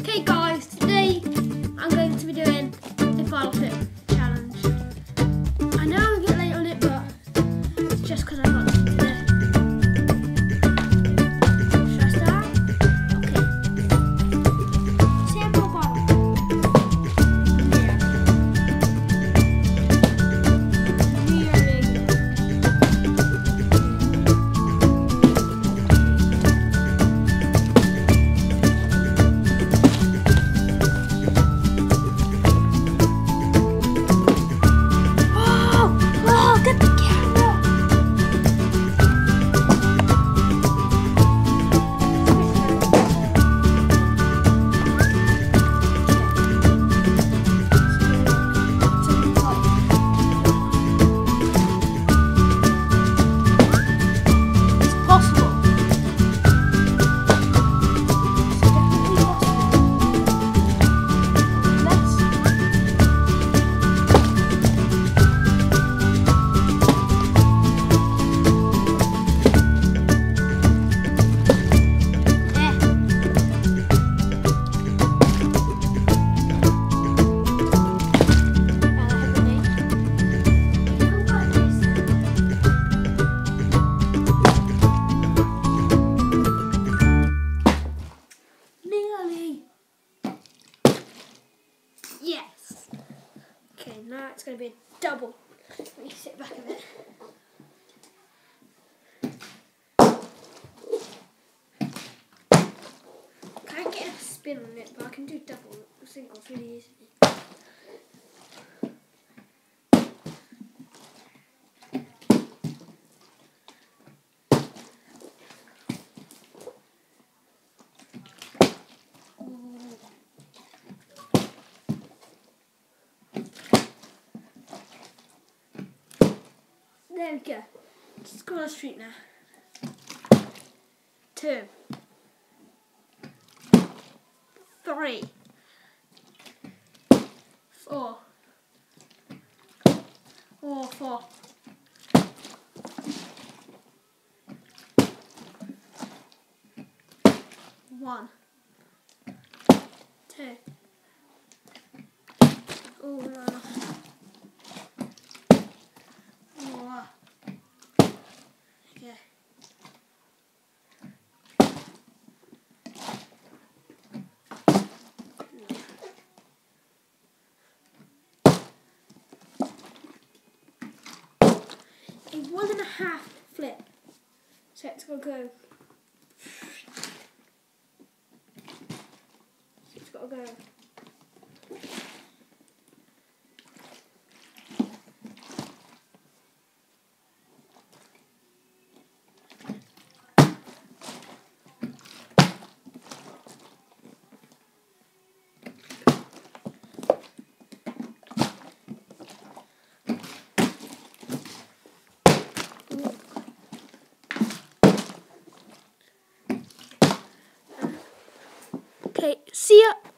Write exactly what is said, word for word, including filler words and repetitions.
Okay guys, today I'm going to be doing the bottle flip challenge. I know I'm a bit late on it, but it's just because I got to today. Should I start? Okay. Sample bottle. Nearly. Yes. Okay, now it's going to be a double. Let me sit back a bit. Can't get a spin on it, but I can do double singles really easily. There we go. Just go on the street now. Two. Three. Four. Four, four. One. Two. Oh no. Okay. A one and a half flip. So it's gonna go. It's gotta go. Okay, see ya.